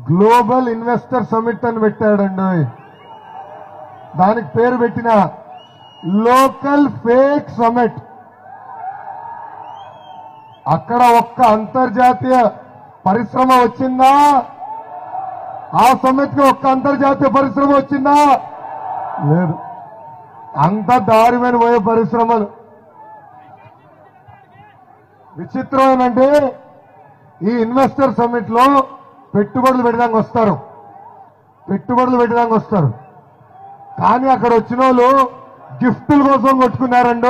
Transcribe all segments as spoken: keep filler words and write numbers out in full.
Global investor summit అని పెట్టాడండి. దానికి పేరు పెట్టిన లోకల్ ఫేక్ సమిట్. అక్కడ ఒక్క అంతర్జాతీయ పరిశ్రమ వచ్చిందా? ఆ సమిట్కి ఒక్క అంతర్జాతీయ పరిశ్రమ వచ్చిందా? లేదు. అంత దారిమైన పోయే పరిశ్రమలు. విచిత్రం ఏంటంటే ఈ ఇన్వెస్టర్ సమిట్ లో పెట్టుబడులు పెట్టడానికి వస్తారు పెట్టుబడులు పెట్టడానికి వస్తారు కానీ అక్కడ వచ్చిన వాళ్ళు గిఫ్టుల కోసం కొట్టుకున్నారండి.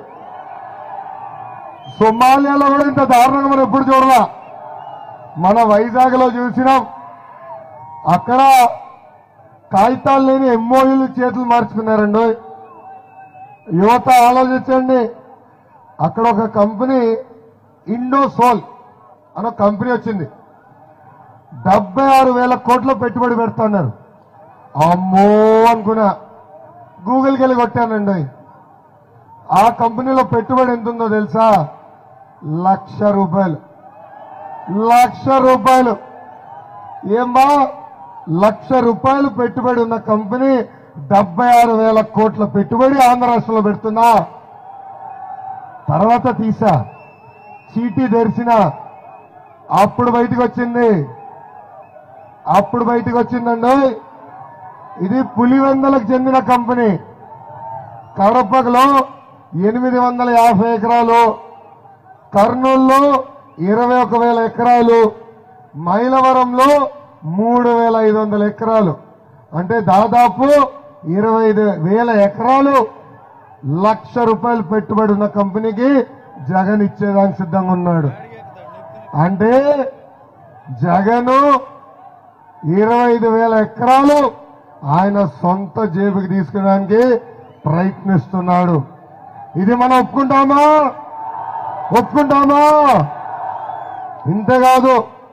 సొమాలియాలో కూడా ఇంత దారుణంగా మనం ఎప్పుడు చూడలా. మన వైజాగ్ లో చూసినాం. అక్కడ కాగితాలు లేని ఎంఓయూలు చేతులు మార్చుకున్నారండి. యువత ఆలోచించండి. అక్కడ ఒక కంపెనీ ఇండోసోల్ అనే కంపెనీ వచ్చింది. డెబ్బై ఆరు వేల కోట్ల పెట్టుబడి పెడుతున్నారు. అమ్మో అనుకున్నా. గూగుల్కి వెళ్ళి కొట్టానండి. ఆ కంపెనీలో పెట్టుబడి ఎంత ఉందో తెలుసా? లక్ష రూపాయలు లక్ష రూపాయలు ఏమ్మా లక్ష రూపాయలు పెట్టుబడి ఉన్న కంపెనీ డెబ్బై ఆరు వేల కోట్ల పెట్టుబడి ఆంధ్ర రాష్ట్రంలో పెడుతున్నా. తర్వాత తీసా, చీటీ తెరిచిన, అప్పుడు బయటకు వచ్చింది అప్పుడు బయటకు వచ్చిందండి. ఇది పులివెందలకు చెందిన కంపెనీ. కడపలో ఎనిమిది వందల యాభై ఎకరాలు, కర్నూలులో ఇరవై ఒక వేల ఎకరాలు, మైలవరంలో మూడు వేల ఐదు వందల ఎకరాలు, అంటే దాదాపు ఇరవై ఐదు వేల ఎకరాలు లక్ష రూపాయలు పెట్టుబడి ఉన్న కంపెనీకి జగన్ ఇచ్చేదానికి సిద్ధంగా ఉన్నాడు. అంటే జగను ఇరవై ఐదు వేల ఎకరాలు ఆయన సొంత జేబుకి తీసుకునేదానికి ప్రయత్నిస్తున్నాడు. ఇది మనం ఒప్పుకుంటామా? ఒప్పుకుంటామా? ఇంతేకాదు,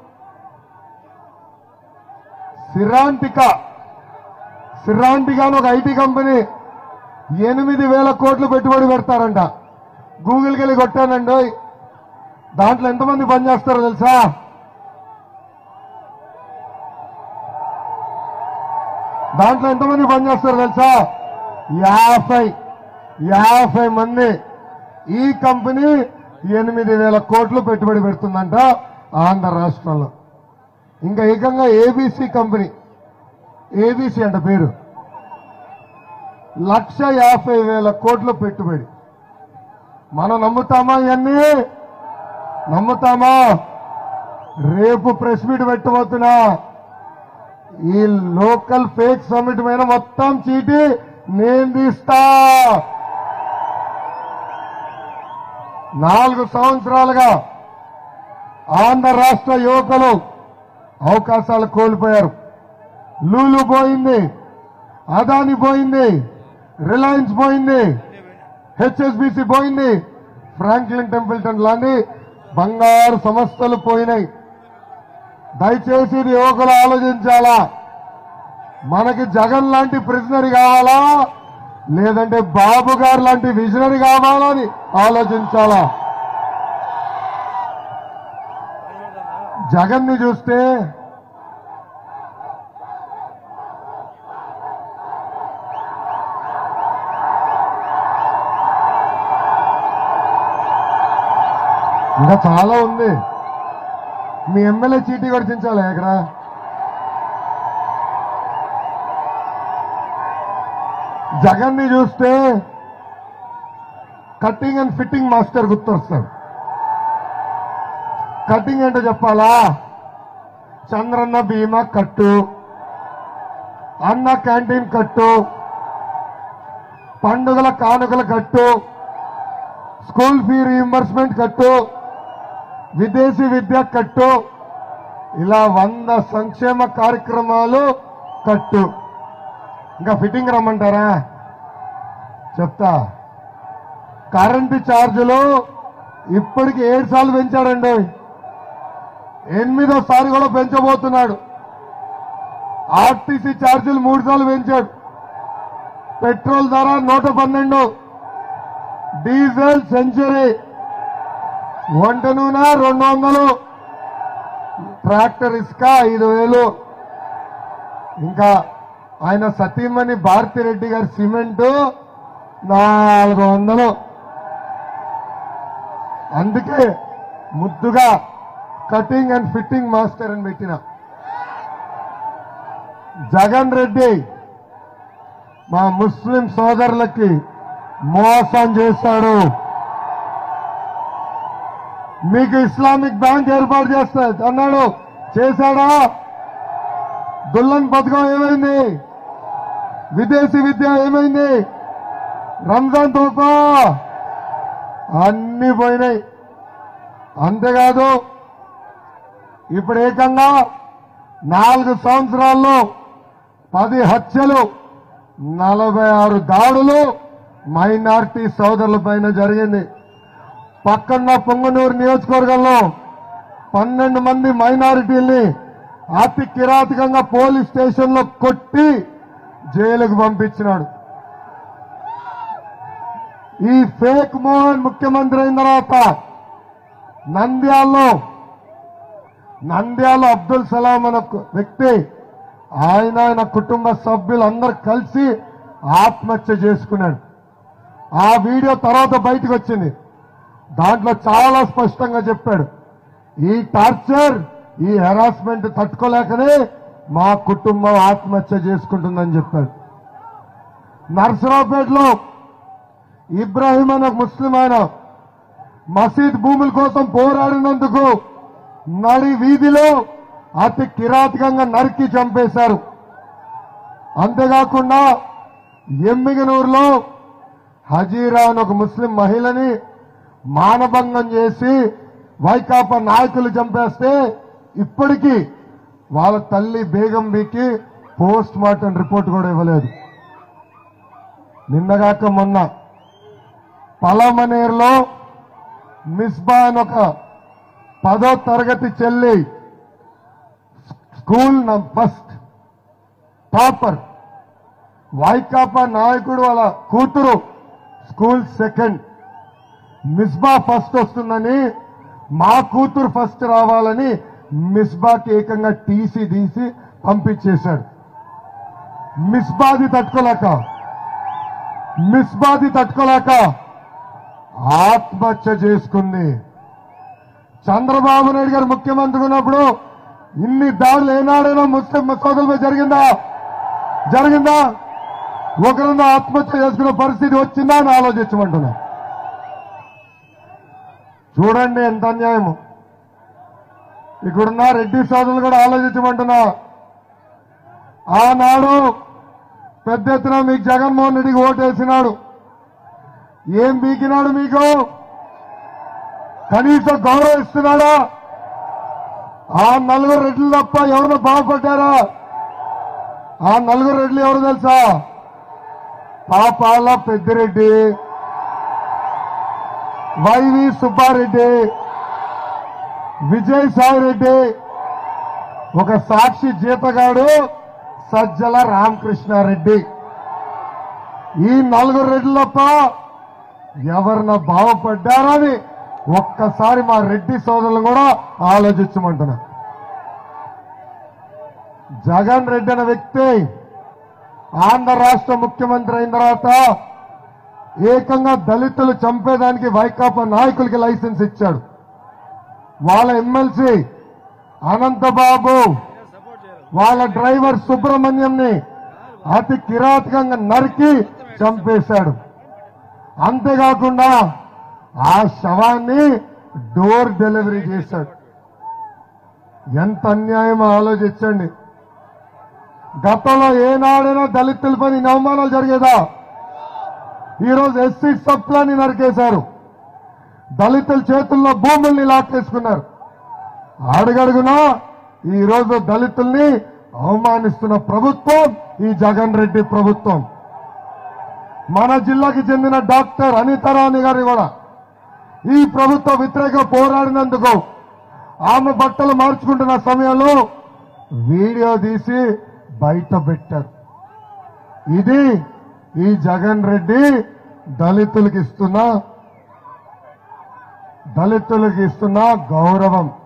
సిరాంటికా సిరాంటికా అని ఒక ఐటీ కంపెనీ ఎనిమిది వేల కోట్లు పెట్టుబడి పెడతారంట. గూగుల్కి వెళ్ళి కొట్టానండి. దాంట్లో ఎంతమంది పనిచేస్తారో తెలుసా? దాంట్లో ఎంతమంది పనిచేస్తారో తెలుసా? యాభై యాభై మంది. ఈ కంపెనీ ఎనిమిది వేల కోట్లు పెట్టుబడి పెడుతుందంట ఆంధ్ర రాష్ట్రంలో. ఇంకా ఏకంగా ఏబీసీ కంపెనీ, ఏబీసీ అంట పేరు, లక్ష యాభై వేల కోట్ల పెట్టుబడి. మనం నమ్ముతామా? ఇవన్నీ నమ్ముతామా? రేపు ప్రెస్ మీట్ పెట్టబోతున్నా. ఈ లోకల్ ఫేక్ సమిట్ మీద మొత్తం చీటీ నేను తీస్తా. నాలుగు సంవత్సరాలుగా ఆంధ్ర రాష్ట్ర యువకులు అవకాశాలు కోల్పోయారు. లూలు పోయింది, అదాని పోయింది, రిలయన్స్ పోయింది, హెచ్ఎస్బీసీ పోయింది, ఫ్రాంక్లిన్ టెంపుల్టన్ లాంటి బంగారు సంస్థలు పోయినాయి. దయచేసి ఇది యువకులు ఆలోచించాలా. మనకి జగన్ లాంటి ప్రిజనరీ కావాలా, లేదంటే బాబు గారు లాంటి విజనరీ కావాలా అని ఆలోచించాలా. జగన్ ని చూస్తే ఇంకా చాలా ఉంది. మీ ఎమ్మెల్యే చీటీ కూడా చించాలి ఇక్కడ. జగన్ ని చూస్తే కటింగ్ అండ్ ఫిట్టింగ్ మాస్టర్ గుర్తొస్తాడు. కటింగ్ ఏంటో చెప్పాలా? చంద్రన్న బీమా కట్టు, అన్న క్యాంటీన్ కట్టు, పండుగల కానుకల కట్టు, స్కూల్ ఫీ రీయింబర్స్మెంట్ కట్టు, విదేశీ విద్య కట్టు, ఇలా వంద సంక్షేమ కార్యక్రమాలు కట్టు. ఇంకా ఫిట్టింగ్ రమ్మంటారా? చెప్తా. కరెంటు ఛార్జీలు ఇప్పటికి ఏడు సార్లు పెంచాడండి. ఎనిమిదోసారి కూడా పెంచబోతున్నాడు. ఆర్టీసీ ఛార్జీలు మూడు సార్లు పెంచాడు. పెట్రోల్ ధర నూట పన్నెండు, డీజిల్ సెంచరీ, వంట నూనె రెండు వందలు, ట్రాక్టర్ ఇసుక ఐదు వేలు, ఇంకా ఆయన సతీమణి భారతిరెడ్డి గారి సిమెంటు నాలుగు వందలు. అందుకే ముద్దుగా కటింగ్ అండ్ ఫిట్టింగ్ మాస్టర్ అని పెట్టిన. జగన్ రెడ్డి మా ముస్లిం సోదరులకి మోసం చేశాడు. మీకు ఇస్లామిక్ బ్యాంక్ ఏర్పాటు చేస్తా అన్నాడు, చేశాడా? దుల్లన్ పథకం ఏమైంది? విదేశీ విద్య ఏమైంది? రంజాన్ తోఫా అన్ని పోయినాయి. అంతేకాదు ఇప్పుడు ఏకంగా నాలుగు సంవత్సరాల్లో పది హత్యలు, నలభై ఆరు దాడులు మైనార్టీ సోదరుల పైన జరిగింది. పక్కన్న పొంగనూరు నియోజకవర్గంలో పన్నెండు మంది మైనారిటీల్ని అతి కిరాతకంగా పోలీస్ స్టేషన్లో కొట్టి జైలుకు పంపించినాడు. ఈ ఫేక్ మోహన్ ముఖ్యమంత్రి అయిన తర్వాత నంద్యాలలో నంద్యాల అబ్దుల్ సలాం అనే వ్యక్తి, ఆయన ఆయన కుటుంబ సభ్యులు అందరూ కలిసి ఆత్మహత్య చేసుకున్నాడు. ఆ వీడియో తర్వాత బయటకు వచ్చింది. దాంట్లో చాలా స్పష్టంగా చెప్పాడు, ఈ టార్చర్, ఈ హెరాస్మెంట్ తట్టుకోలేకనే మా కుటుంబం ఆత్మహత్య చేసుకుంటుందని చెప్పాడు. నర్సరావుపేటలో ఇబ్రాహీం అనే ముస్లిం ఆయన మసీద్ భూముల కోసం పోరాడినందుకు నడి వీధిలో అతి కిరాతకంగా నరికి చంపేశారు. అంతేకాకుండా ఎమ్మిగనూరులో హజీరా అని ఒక ముస్లిం మహిళని మానభంగం చేసి వైకాపా నాయకులు చంపేస్తే ఇప్పటికీ వాళ్ళ తల్లి బేగం బీకి పోస్ట్ మార్టం రిపోర్ట్ కూడా ఇవ్వలేదు. నిన్నగాక మొన్న పలమనేరులో మిస్బా అని ఒక పదో తరగతి చెల్లి, స్కూల్ ఫస్ట్ టాపర్, వైకాపా నాయకుడు వాళ్ళ కూతురు స్కూల్ సెకండ్, మిస్బా ఫస్ట్ వస్తుందని, మా కూతురు ఫస్ట్ రావాలని మిస్బాకి ఏకంగా టీసీ తీసి పంపించేశాడు. మిస్బాది తట్టుకోలేక మిస్బాది తట్టుకోలేక ఆత్మహత్య చేసుకుంది. చంద్రబాబు నాయుడు గారు ముఖ్యమంత్రి ఉన్నప్పుడు ఇన్ని దాడులు ఏనాడైనా ముస్లిం సోదరులపై జరిగిందా? జరిగిందా? ఒకరిని ఆత్మహత్య చేసుకునే పరిస్థితి వచ్చిందా అని ఆలోచించమంటున్నా. చూడండి ఎంత అన్యాయము. ఇక్కడున్న రెడ్డి సోదరులు కూడా ఆలోచించమంటున్నా. ఆనాడు పెద్ద ఎత్తున మీకు జగన్మోహన్ రెడ్డికి ఓటేసినాడు. ఏం బీకినాడు? మీకు కనీసం గౌరవిస్తున్నాడా? ఆ నలుగురు రెడ్లు తప్ప ఎవరు బాగుపడ్డారా? ఆ నలుగురు రెడ్లు ఎవరు తెలుసా? పాపాల పెద్దిరెడ్డి, వైవి సుబ్బారెడ్డి, విజయసాయి రెడ్డి, ఒక సాక్షి జీతగాడు సజ్జల రామకృష్ణారెడ్డి. ఈ నలుగురు రెడ్లు తప్ప ఎవరన్నా బాగుపడ్డారని ఒక్కసారి మా రెడ్డి సోదరులు కూడా ఆలోచించమంటున్నా. జగన్ రెడ్డి అనే వ్యక్తి ఆంధ్ర రాష్ట్ర ముఖ్యమంత్రి అయిన తర్వాత ఏకంగా దళితులు చంపేదానికి వైకాపా నాయకులకి లైసెన్స్ ఇచ్చాడు. వాళ్ళ ఎమ్మెల్సీ అనంతబాబు, వాళ్ళ డ్రైవర్ సుబ్రహ్మణ్యంని అతి కిరాతకంగా నరికి చంపేశాడు. అంతేకాకుండా ఆ శవాన్ని డోర్ డెలివరీ చేశాడు. ఎంత అన్యాయమో ఆలోచించండి. గతంలో ఏనాడైనా దళితులపై అవమానాలు జరిగేదా? ఈరోజు ఎస్సీ సప్లాన్ని నరికేశారు. దళితుల చేతుల్లో భూముల్ని లాక్కేసుకున్నారు. అడుగడుగునా ఈరోజు దళితుల్ని అవమానిస్తున్న ప్రభుత్వం ఈ జగన్ రెడ్డి ప్రభుత్వం. మన జిల్లాకి చెందిన డాక్టర్ అనితారాణి గారిని కూడా ఈ ప్రభుత్వ వ్యతిరేక పోరాడినందుకు ఆమె బట్టలు మార్చుకుంటున్న సమయంలో వీడియో తీసి బయట పెట్టారు. ఇది ఈ జగన్ రెడ్డి దళితులకు ఇస్తున్న దళితులకు ఇస్తున్న గౌరవం.